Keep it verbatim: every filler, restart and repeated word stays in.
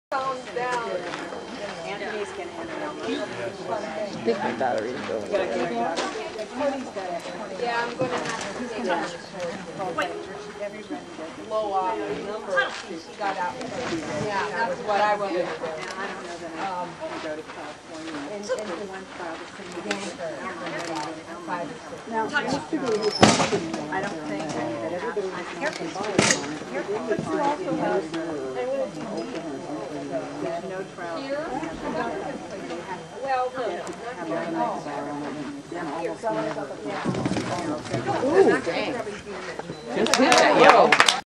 Calms down. Anthony's gonna end it on I think my battery's going. Yeah, I'm going to have to take a blow off the number she got out. Yeah, that's what I want to do. I don't know that I can go to California. And, and the one Now, I don't think that everybody was careful. But you also have there's no trial. well, no. Ooh, dang. Just hit that, yo.